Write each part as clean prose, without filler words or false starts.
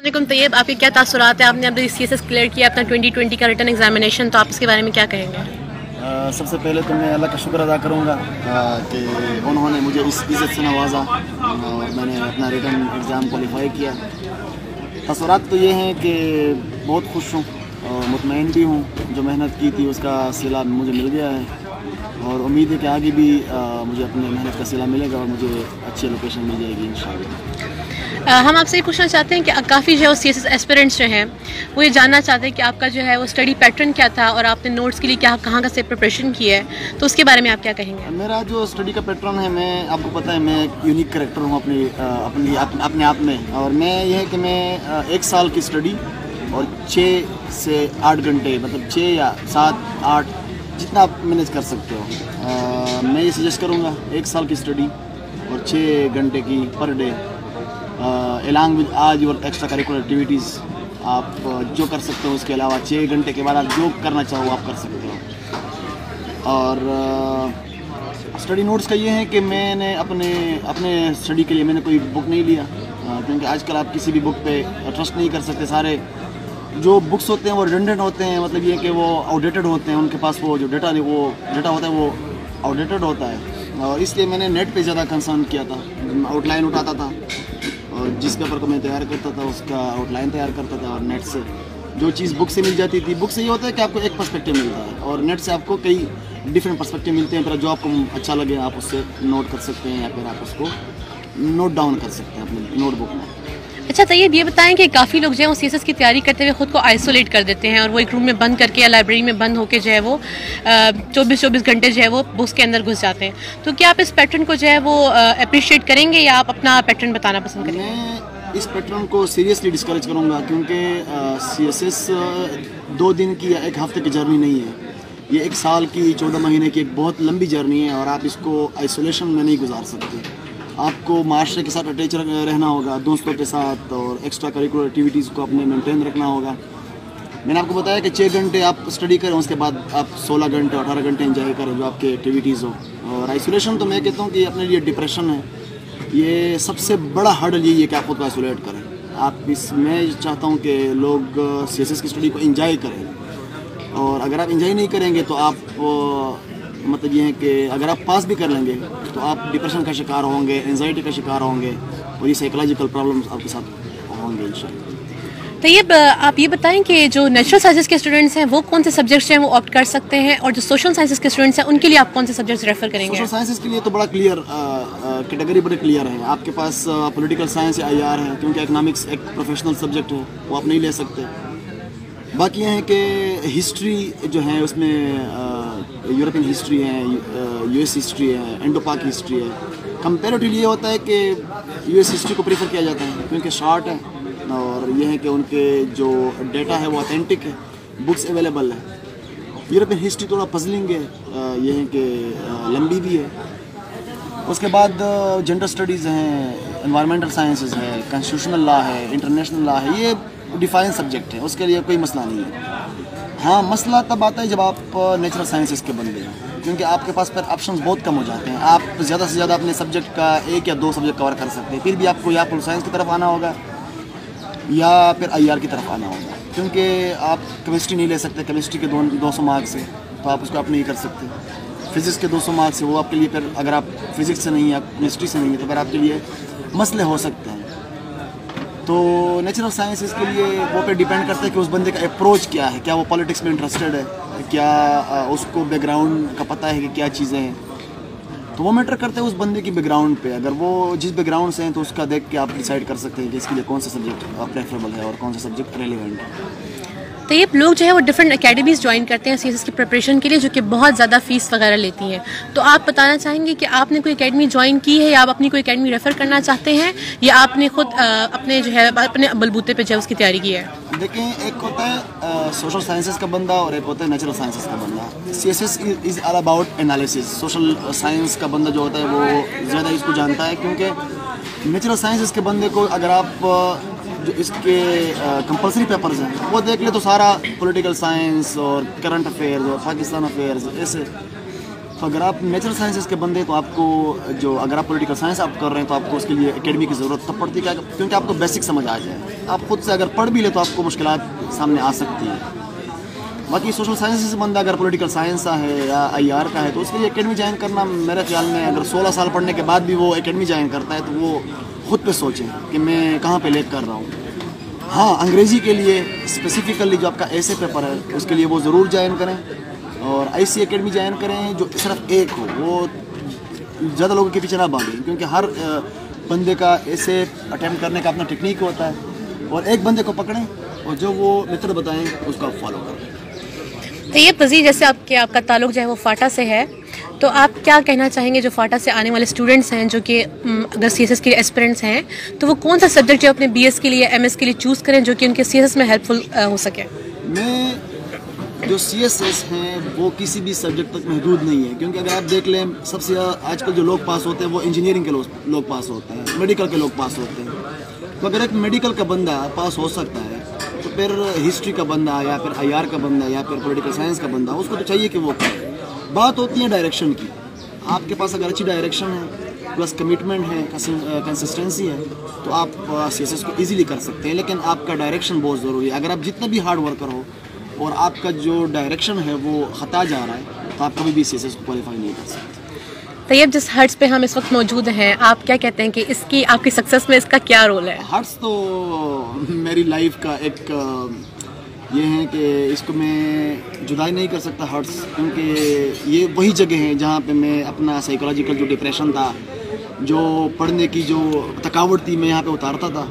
वालेकुम तैयब, आपके क्या तासुरात हैं? आपने अब CSS क्लियर किया अपना 2020 का रिटर्न एग्जामिनेशन, तो आप इसके बारे में क्या कहेंगे? सबसे पहले तो मैं अल्लाह का शुक्र अदा करूँगा कि उन्होंने मुझे इस इज़्ज़त से नवाजा और मैंने अपना रिटर्न एग्ज़ाम क्वालिफाई किया। तासुरात तो ये हैं कि बहुत खुश हूँ और मुतमईन भी हूँ। जो मेहनत की थी उसका सिला मुझे मिल गया है और उम्मीद है कि आगे भी मुझे अपने मेहनत का सिला मिलेगा और मुझे अच्छी लोकेशन मिल जाएगी इंशाअल्लाह। हम आपसे ये पूछना चाहते हैं कि काफ़ी जो है वो CSS एस्पिरेंट्स जो हैं वो ये जानना चाहते हैं कि आपका जो है वो स्टडी पैटर्न क्या था और आपने नोट्स के लिए क्या कहाँ से प्रिपरेशन की है, तो उसके बारे में आप क्या कहेंगे? मेरा जो स्टडी का पैटर्न है, मैं आपको पता है मैं एक यूनिक करेक्टर हूँ अपने आप में, और मैं ये है कि मैं 1 साल की स्टडी और 6 से 8 घंटे, मतलब 6 या 7 8 जितना आप मैनेज कर सकते हो, मैं ये सजेस्ट करूँगा 1 साल की स्टडी और 6 घंटे की पर डे अलॉन्ग विद आज और एक्स्ट्रा करिकुलर एक्टिविटीज़। आप जो कर सकते हो उसके अलावा 6 घंटे के बाद आप जो करना चाहो आप कर सकते हो। और स्टडी नोट्स का ये है कि मैंने अपने स्टडी के लिए मैंने कोई बुक नहीं लिया, क्योंकि आजकल आप किसी भी बुक पे ट्रस्ट नहीं कर सकते। सारे जो बुक्स होते हैं वो रिडंडेंट होते हैं, मतलब ये कि वो आउटडेटेड होते हैं, उनके पास वो जो डेटा होता है वो आउटडेटेड होता है। और इसलिए मैंने नेट पे ज़्यादा कंसर्न किया था। आउटलाइन उठाता था और जिस पेपर को मैं तैयार करता था उसका आउटलाइन तैयार करता था, और नेट से जो चीज़ बुक से मिल जाती थी, बुक से ये होता है कि आपको एक पर्सपेक्टिव मिलता है और नेट से आपको कई डिफरेंट पर्सपेक्टिव मिलते हैं। फिर जो आपको अच्छा लगे आप उससे नोट कर सकते हैं या फिर आप उसको नोट डाउन कर सकते हैं अपने नोटबुक में। अच्छा तैयब, ये बताएं कि काफ़ी लोग जो है वो CSS की तैयारी करते हुए ख़ुद को आइसोलेट कर देते हैं और वो एक रूम में बंद करके या लाइब्रेरी में बंद होकर जो है वो 24 घंटे जो है वो बुक्स के अंदर घुस जाते हैं, तो क्या आप इस पैटर्न को जो है वो अप्रिशिएट करेंगे या आप अपना पैटर्न बताना पसंद करेंगे? मैं इस पैटर्न को सीरियसली डिस्करेज करूँगा, क्योंकि CSS 2 दिन की या 1 हफ्ते की जर्नी नहीं है, ये 1 साल की 14 महीने की एक बहुत लंबी जर्नी है और आप इसको आइसोलेशन में नहीं गुजार सकते। आपको माशरे के साथ अटैच रहना होगा, दोस्तों के साथ, और एक्स्ट्रा करिकुलर एक्टिविटीज़ को अपने मेंटेन रखना होगा। मैंने आपको बताया कि 6 घंटे आप स्टडी करें, उसके बाद आप 16 घंटे 18 घंटे एंजॉय करें जो आपके एक्टिविटीज़ हो। और आइसोलेशन तो मैं कहता हूँ कि अपने लिए डिप्रेशन है, ये सबसे बड़ा हर्डल यही है कि आप खुद को आइसोलेट करें। आप मैं चाहता हूँ कि लोग CSS की स्टडी को एंजॉय करें, और अगर आप एंजॉय नहीं करेंगे तो आप मतलब ये है कि अगर आप पास भी कर लेंगे तो आप डिप्रेशन का शिकार होंगे, एंजाइटी का शिकार होंगे और ये साइकोलॉजिकल प्रॉब्लम्स आपके साथ होंगे इंशाल्लाह। तो ये आप ये बताएं कि जो नेचुरल साइंसेस के स्टूडेंट्स हैं वो कौन से सब्जेक्ट्स हैं वो ऑप्ट कर सकते हैं, और जो सोशल साइंसेस के स्टूडेंट्स हैं उनके लिए आप कौन से सब्जेक्ट्स रेफर करेंगे? सोशल साइंसेस के लिए तो बड़ा क्लियर कैटेगरी बड़ी क्लियर है। आपके पास पॉलिटिकल साइंस या IR है, क्योंकि इकनॉमिक्स एक प्रोफेशनल सब्जेक्ट है, वो आप नहीं ले सकते। बाकी ये है कि हिस्ट्री जो है उसमें यूरोपियन हिस्ट्री है, US हिस्ट्री है, इंडो पाक हिस्ट्री है। कंपेरेटिवली ये होता है कि US हिस्ट्री को प्रेफर किया जाता है क्योंकि शॉर्ट है, और ये है कि उनके जो डेटा है वो ऑथेंटिक है, बुक्स अवेलेबल है। यूरोपियन हिस्ट्री थोड़ा पजलिंग है, ये है कि लंबी भी है। उसके बाद जेंडर स्टडीज़ हैं, एनवायरमेंटल साइंसेस है, कॉन्स्टिट्यूशनल लॉ है, इंटरनेशनल लॉ है, ये डिफाइन सब्जेक्ट है, उसके लिए कोई मसला नहीं है। हाँ, मसला तब आता है जब आप नेचुरल साइंसेस के बंदे हैं, क्योंकि आपके पास फिर ऑप्शंस बहुत कम हो जाते हैं। आप ज़्यादा से ज़्यादा अपने सब्जेक्ट का 1 या 2 सब्जेक्ट कवर कर सकते हैं, फिर भी आपको या पोलिटिकल साइंस की तरफ आना होगा या फिर IR की तरफ आना होगा, क्योंकि आप केमिस्ट्री नहीं ले सकते। केमिस्ट्री के 200 मार्क्स है तो आप उसको आप नहीं कर सकते। फिज़िक्स के 200 मार्क्स है, वो आपके लिए फिर अगर आप फिज़िक्स से नहीं या केमिस्ट्री से नहीं है तो फिर आपके लिए मसले हो सकते हैं। तो नेचुरल साइंसेस के लिए वो पे डिपेंड करता है कि उस बंदे का अप्रोच क्या है, क्या वो पॉलिटिक्स में इंटरेस्टेड है, क्या उसको बैकग्राउंड का पता है कि क्या चीज़ें हैं, तो वो मैटर करते हैं उस बंदे की बैकग्राउंड पे। अगर वो जिस बैकग्राउंड से हैं तो उसका देख के आप डिसाइड कर सकते हैं कि इसके लिए कौन सा सब्जेक्ट प्रेफरेबल है और कौन सा सब्जेक्ट रेलिवेंट है। तो ये लोग जो है वो डिफरेंट एकेडमीज़ ज्वाइन करते हैं CSS की प्रिपरेशन के लिए, जो कि बहुत ज़्यादा फ़ीस वगैरह लेती हैं, तो आप बताना चाहेंगे कि आपने कोई एकेडमी ज्वाइन की है या आप अपनी कोई एकेडमी रेफ़र करना चाहते हैं, या आपने खुद अपने जो है अपने बलबूते पे जो है उसकी तैयारी की है? देखें, एक होता है सोशल साइंसेस का बंदा और एक होता है नेचुरल साइंसेस का बंदा। CSS is all about analysis. Social science का बंदा जो होता है वो ज़्यादा इसको जानता है, क्योंकि नेचुरल साइंसेस के बंदे को अगर आप जो इसके कंपलसरी पेपर्स हैं वो देख ले तो सारा पॉलिटिकल साइंस और करंट अफेयर्स और पाकिस्तान अफेयर्स ऐसे। तो अगर आप नेचुरल साइंसेस के बंदे तो आपको जो अगर आप पॉलिटिकल साइंस आप कर रहे हैं तो आपको उसके लिए एकेडमी की ज़रूरत तब पड़ती है, क्योंकि आपको बेसिक समझ आ जाए। آپ خود سے اگر پڑھ بھی لیں تو آپ کو مشکلات سامنے آ سکتی ہیں. باقی سوشل سائنس سے بندہ اگر پولیٹیکل سائنس کا ہے یا آئی آر کا ہے تو اس کے لیے اکیڈمی جوائن کرنا میرے خیال میں اگر 16 سال پڑھنے کے بعد بھی وہ اکیڈمی جوائن کرتا ہے تو وہ خود پہ سوچیں کہ میں کہاں پہ لیک کر رہا ہوں. ہاں انگریزی کے لیے اسپیسیفکلی جو آپ کا ایسے پیپر ہے اس کے لیے وہ ضرور جوائن کریں اور ایسی اکیڈمی جوائن کریں جو صرف ایک ہو. وہ زیادہ لوگوں کے پیچھے نہ بھاگیں کیونکہ ہر بندے کا ایسے اٹیمپٹ کرنے کا اپنا ٹیکنیک ہوتا ہے اور ایک بندے کو پکڑیں اور جو وہ میتھڈ بتائیں اس کو آپ فالو کریں. تو یہ پذیر جیسے آپ کا تعلق جو ہے وہ فاٹا سے ہے تو آپ کیا کہنا چاہیں گے جو فاٹا سے آنے والے اسٹوڈنٹس ہیں جو کہ اگر سی ایس ایس کے اسپیرنٹس ہیں تو وہ کون سا سبجیکٹ جو اپنے بی ایس کے لیے ایم ایس کے لیے چوز کریں جو کہ ان کے سی ایس ایس میں ہیلپ فل ہو سکے؟ میں جو سی ایس ایس ہیں وہ کسی بھی سبجیکٹ تک محدود نہیں ہے کیونکہ اگر آپ دیکھ لیں سب سے آج کل جو لوگ پاس ہوتے ہیں وہ انجینئرنگ کے لوگ پاس ہوتے ہیں, میڈیکل کے لوگ پاس ہوتے ہیں. تو اگر ایک میڈیکل کا بندہ پاس ہو سکتا ہے تو پھر ہسٹری کا بندہ یا پھر آئی آر کا بندہ یا پھر پولیٹیکل سائنس کا بندہ اس کو تو چاہیے کہ وہ کرے. بات ہوتی ہے ڈائریکشن کی. آپ کے پاس اگر اچھی ڈائریکشن ہے پلس کمٹمنٹ ہے کنسسٹنسی ہے تو آپ سی ایس ایس کو ایزیلی کر سکتے ہیں, لیکن آپ کا ڈائریکشن بہت ضروری ہے. اگر آپ جتنا بھی ہارڈ ورکر ہو اور آپ کا جو ڈائریکشن ہے وہ خطا جا رہا ہے تو آپ کبھی بھی سی ایس ایس کو کوالیفائی نہیں کر سکتے. طیب جس ہرٹس پہ ہم اس وقت موجود ہیں آپ کیا کہتے ہیں کہ اس کی آپ کی سکسیس میں اس کا کیا رول ہے؟ ہرٹس تو میری لائف کا ایک یہ ہے کہ اس کو میں جدائی نہیں کر سکتا ہرٹس, کیونکہ یہ وہی جگہ ہیں جہاں پہ میں اپنا سائیکولوجیکل جو ڈپریشن تھا, جو پڑھنے کی جو تھکاوٹ تھی, میں یہاں پہ اتارتا تھا.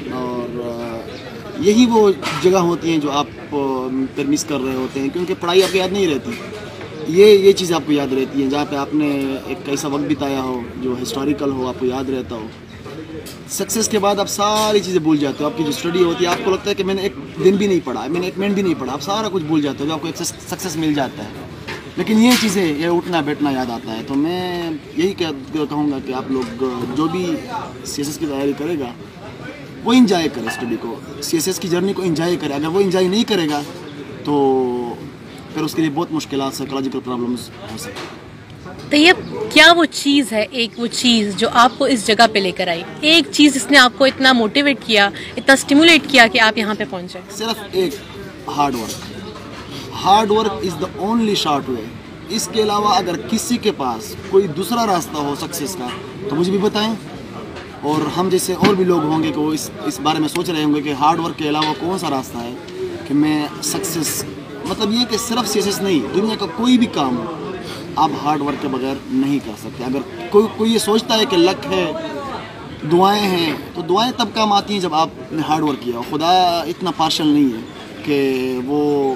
اور یہی وہ جگہ ہوتی ہیں جو آپ پھر مس کر رہے ہوتے ہیں کیونکہ پڑھائی آپ کو یاد نہیں رہتی. یہ چیزیں آپ کو یاد رہتی ہیں جہاں پہ آپ نے ایک ایسا وقت بتایا ہو جو ہسٹوریکل ہو, آپ کو یاد رہتا ہو. سکسیس کے بعد آپ ساری چیزیں بھول جاتے ہو. آپ کی جو اسٹڈی ہوتی ہے آپ کو لگتا ہے کہ میں نے ایک دن بھی نہیں پڑھا, میں نے ایک منٹ بھی نہیں پڑھا, آپ سارا کچھ بھول جاتے ہو جو آپ کو ایک سکسیس مل جاتا ہے. لیکن یہ چیزیں یہ اٹھنا بیٹھنا یاد آتا ہے. تو میں یہی کہوں گا کہ آپ لوگ جو بھی سی ایس ایس کی تیاری کرے گا وہ انجوائے کرے اسٹڈی کو, سی ایس ایس کی جرنی کو انجوائے کرے. اگر وہ انجوائے نہیں کرے گا تو پھر اس کے لیے بہت مشکلات سائیکولوجیکل پرابلمس ہو سکتی ہیں. تو یہ کیا وہ چیز ہے, ایک وہ چیز جو آپ کو اس جگہ پہ لے کر آئی, ایک چیز جس نے آپ کو اتنا موٹیویٹ کیا, اتنا اسٹیمولیٹ کیا کہ آپ یہاں پہ پہنچے؟ صرف ایک hard work. Hard work is the only short way. اس کے علاوہ اگر کسی کے پاس کوئی دوسرا راستہ ہو سکسیس کا تو مجھے بھی بتائیں, اور ہم جیسے اور بھی لوگ ہوں گے کہ وہ اس بارے میں سوچ رہے ہوں گے کہ ہارڈ ورک کے علاوہ کون سا راستہ ہے کہ میں سکسیس, مطلب یہ کہ صرف سی ایس ایس نہیں, دنیا کا کوئی بھی کام ہو آپ ہارڈ ورک کے بغیر نہیں کر سکتے. اگر کوئی یہ سوچتا ہے کہ لک ہے, دعائیں ہیں, تو دعائیں تب کام آتی ہیں جب آپ نے ہارڈ ورک کیا ہو. خدا اتنا پارشل نہیں ہے کہ وہ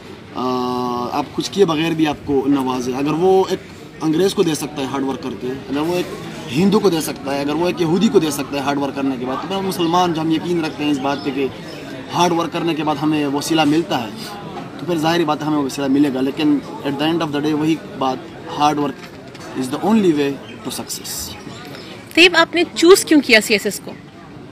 آپ کچھ کیے بغیر بھی آپ کو نوازے. اگر وہ ایک انگریز کو دے سکتا ہے ہارڈ ورک کر کے, اگر وہ ایک ہندو کو دے سکتا ہے, اگر وہ ایک یہودی کو دے سکتا ہے ہارڈ ورک کرنے کے بعد, تو میں مسلمان جو ہم یقین رکھتے ہیں اس بات پہ کہ ہارڈ ورک کرنے کے بعد ہمیں وسیلہ ملتا ہے, تو پھر ظاہری بات ہے ہمیں وسیلہ ملے گا. لیکن at the end of the day وہی بات, hard work is the only way to success. Tayyab آپ نے چوز کیوں کیا سی ایس ایس کو؟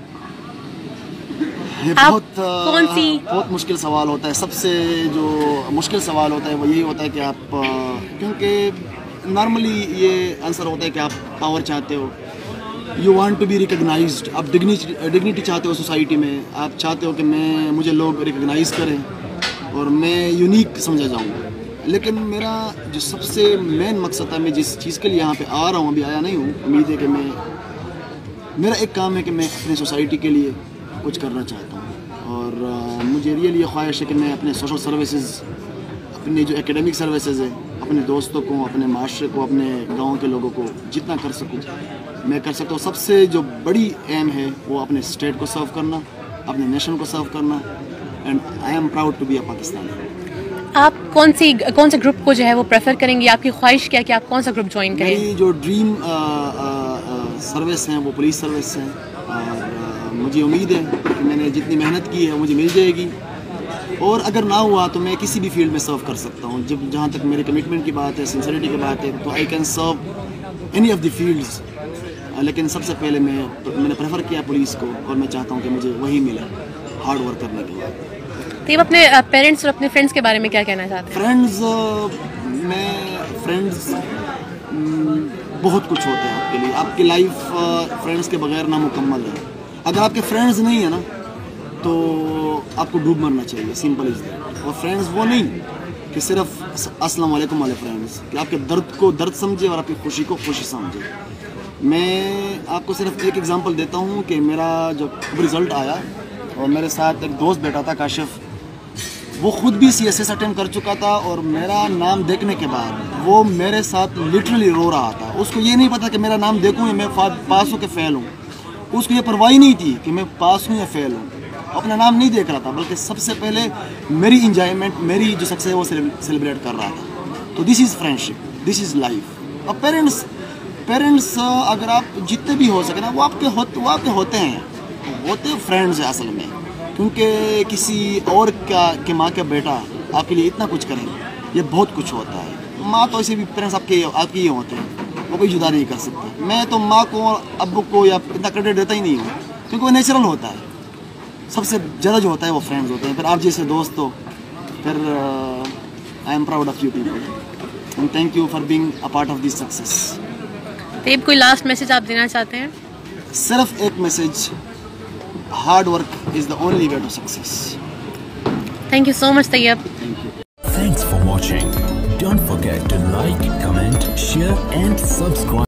بہت مشکل سوال ہوتا ہے. سب سے جو مشکل سوال ہوتا ہے وہ یہی ہوتا ہے کہ آپ, کیونکہ نارملی یہ آنسر ہوتا ہے کہ آپ پاور چاہتے ہو, you want to be recognised. آپ ڈگنیٹی چاہتے ہو سوسائٹی میں, آپ چاہتے ہو کہ مجھے لوگ ریکگنائز کریں اور میں یونیک سمجھا جاؤں. لیکن میرا جو سب سے مین مقصد ہے, میں جس چیز کے لیے یہاں پہ آ رہا ہوں, ابھی آیا نہیں ہوں, امید ہے کہ میرا ایک کام ہے کہ میں اپنے سوسائٹی کے لیے کچھ کرنا چاہتا ہوں. اور مجھے ریئلی یہ خواہش ہے کہ میں اپنے سوشل سروسز, اپنے جو ایکیڈمک سروسز ہیں, اپنے دوستوں کو, اپنے معاشرے کو, اپنے گاؤں کے لوگوں کو جتنا کر سکوں میں کر سکتا ہوں. سب سے جو بڑی ایم ہے وہ اپنے اسٹیٹ کو سرو کرنا, اپنے نیشن کو سرو کرنا. And I am proud to be a Pakistani. آپ کون سے گروپ کو جو ہے وہ پریفر کریں گے؟ آپ کی خواہش کیا کہ آپ کون سا گروپ جوائن کریں؟ میری جو ڈریم سروس ہیں وہ پولیس سروس ہیں, اور مجھے امید ہے کہ میں نے جتنی محنت کی ہے مجھے مل جائے گی. اور اگر نہ ہوا تو میں کسی بھی فیلڈ میں سرو کر سکتا ہوں. جہاں تک میرے کمٹمنٹ کی بات ہے, سنسیریٹی کی بات ہے, تو I can serve any of the fields. لیکن سب سے پہلے میں نے پریفر کیا پولیس کو, اور میں چاہتا ہوں کہ مجھے وہی ملے ہارڈ ورک کرنے کے بعد. تو آپ اپنے پیرنٹس اور اپنے فرینڈس کے بارے میں کیا کہنا چاہتے ہیں؟ فرینڈز بہت کچھ ہوتے ہیں آپ کے لیے. آپ کی لائف فرینڈس کے بغیر نامکمل ہے. اگر آپ کے فرینڈز نہیں ہیں نا تو آپ کو ڈوب مرنا چاہیے، سمپل از دیٹ. اور فرینڈز وہ نہیں کہ صرف السلام علیکم والے فرینڈز، کہ آپ کے درد کو درد سمجھے اور آپ کی خوشی کو خوشی سمجھے. میں آپ کو صرف ایک ایگزامپل دیتا ہوں کہ میرا جب رزلٹ آیا اور میرے ساتھ ایک دوست بیٹھا تھا کاشف، وہ خود بھی سی ایس ایس اٹینڈ کر چکا تھا، اور میرا نام دیکھنے کے بعد وہ میرے ساتھ لٹرلی رو رہا تھا. اس کو یہ نہیں پتا کہ میرا نام دیکھوں یا میں پاس ہوں کہ فیل ہوں. اس کو یہ پرواہ نہیں تھی کہ میں پاس ہوں یا فیل ہوں. اپنا نام نہیں دیکھ رہا تھا، بلکہ سب سے پہلے میری انجوائمنٹ، میری جو سکسیس ہے وہ سیلیبریٹ کر رہا تھا. تو this is friendship, this is life. اور پیرنٹس اگر آپ جتنے بھی ہو سکے نا، وہ آپ کے ہوتے ہیں، ہوتے فرینڈز ہیں اصل میں. کیونکہ کسی اور کے ماں کا بیٹا آپ کے لیے اتنا کچھ کریں، یہ بہت کچھ ہوتا ہے. ماں تو ایسے بھی پیرنٹس آپ کے ہی ہوتے ہیں، وہ کوئی جدا نہیں کر سکتے. میں تو ماں کو، ابو کو یا اتنا کریڈٹ دیتا ہی نہیں ہوں، کیونکہ وہ نیچرل ہوتا ہے. سب سے زیادہ جو ہوتا ہے وہ فرینڈز ہوتے ہیں. پھر آپ جیسے دوست ہو، پھر I am proud of you people and thank you for being a part of this success. Tayyab کوئی لاسٹ میسج آپ دینا چاہتے ہیں؟ صرف ایک message, hard work is the only way to success. Thank you so much Tayyab. Thanks for watching. Don't forget to like, comment, share and subscribe.